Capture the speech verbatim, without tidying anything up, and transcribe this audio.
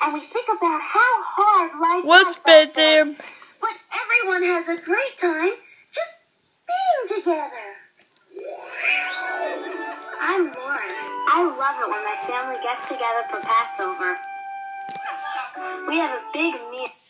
and we think about how hard life What's is back then. better? But everyone has a great time just being together. I'm Lauren. I love it when my family gets together for Passover. We have a big meal.